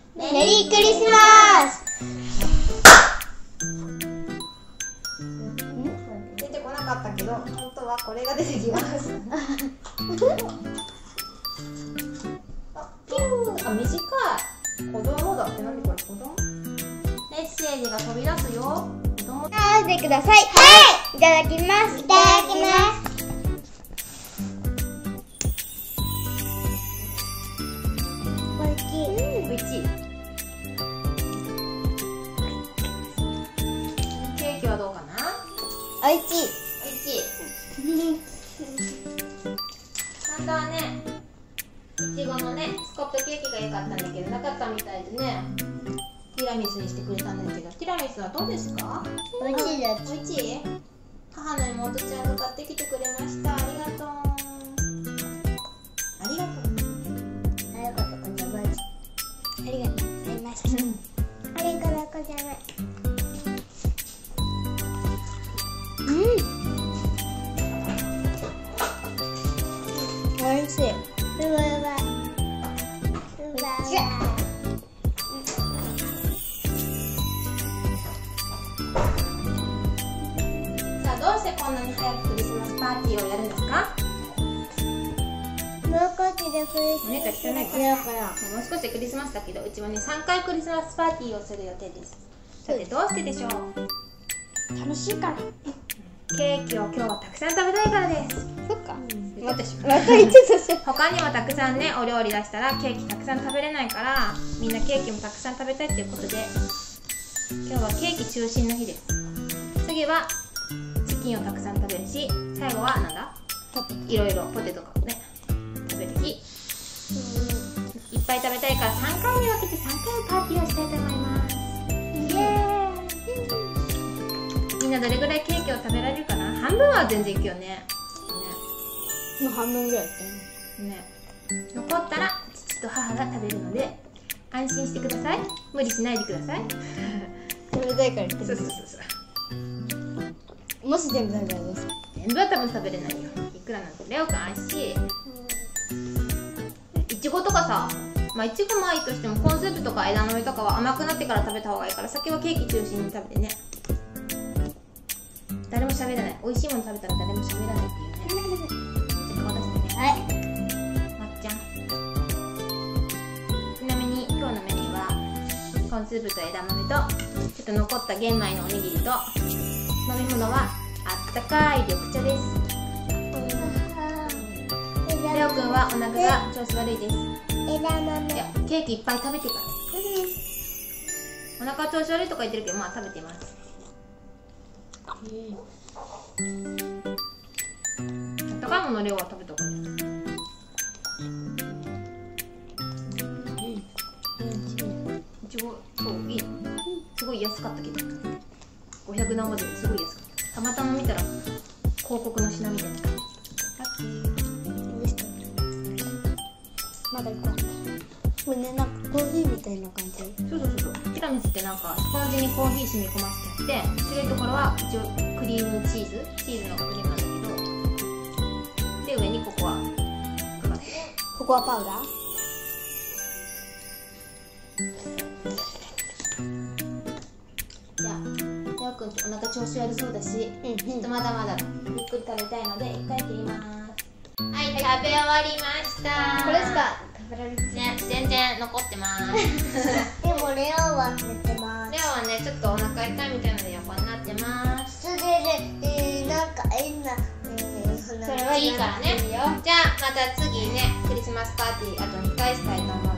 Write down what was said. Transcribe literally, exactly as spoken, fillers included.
メリークリスマス。 出てこなかったけど、本当はこれが出てきます。あ、ピュー。あ、短い。子供だって。何これ、子供？メッセージが飛び出すよ。子供。 食べてください。はい。いただきます。いただきます。おいしい。 おいしい。ケーキはどうかな？ おいしい。 おいしい。本当はね、いちごのね、スコップケーキが良かったんだけど、なかったみたいでね、ティラミスにしてくれたんだけど、ティラミスはどうですか？ おいしいです。 おいしい？母の妹ちゃんが買ってきてくれました。ありがとう。ありがとう。 ありがとうございます。ありがとうございます。ありがとうございます。うん。おいしい。うわうわ。うわうわ。 さあ、どうしてこんなに早くクリスマスパーティーをやるんですか？ もう少しでクリスお姉ちゃん汚いからもう少しでクリスマスだけど、うちはねさんかいクリスマスパーティーをする予定です。さて、どうしてでしょう？ 楽しいから。 ケーキを今日はたくさん食べたいからです。 そっか。 またしまた言ってたし。 他にもたくさんねお料理出したらケーキたくさん食べれないから、みんなケーキもたくさん食べたいっていうことで、今日はケーキ中心の日です。次はチキンをたくさん食べるし、最後はなんだ、いろいろポテトとかね食べる日。いっぱい食べたいからさんかいに分けてさんかいパーティーをしたいと思います。イエーイ。みんなどれぐらいケーキを食べられるかな？半分は全然いくよね。 もう半分ぐらいですね。 ね、残ったら父と母が食べるので安心してください。無理しないでください。 食べたいから言ってる。 そうそうそうそう。 もし全部食べたらどうする？ 全部は多分食べれないよ。いくらなんてレオくん愛しい。いちごとかさ、まあいちごもいいとしてもコーンスープとか枝豆とかは甘くなってから食べた方がいいから、先はケーキ中心に食べてね。誰も喋らない。美味しいもの食べたら誰も喋らないっていうね。顔出してね。 はい。 まっちゃん。ちなみに今日のメニューはコーンスープと枝豆とちょっと残った玄米のおにぎりと、飲み物はあったかい緑茶です。レオくんはお腹が調子悪いです。 枝豆。 いや、ケーキいっぱい食べてから。お腹調子悪いとか言ってるけど、まあ食べてます。あったかいものレオは食べたからいちご、そういい。すごい安かったけど、ごひゃく何ぼですごい安かった。たまたま見たら広告の品みたいな。 まだ行こう。これね、なんかコーヒーみたいな感じ。 そうそうそうそう。ティラミスってなんかスポンジにコーヒー染み込ませてあって、白いところは一応クリームチーズ、チーズのクリームなんだけど、で上にココアかかって。 ココアパウダー。 じゃあ、レオくんってお腹調子悪そうだし、 うんちょっとまだまだゆっくり食べたいので一回切ります。はい、食べ終わりました。 これしか食べられない。 ね、全然残ってます。 でもレオは寝てます。 レオはね、ちょっとお腹痛いみたいなので横になってます。 それで、えー、なんか変な、えー、そそれはいいからね。じゃあまた次ね、クリスマスパーティーあとにかいしたいと思います。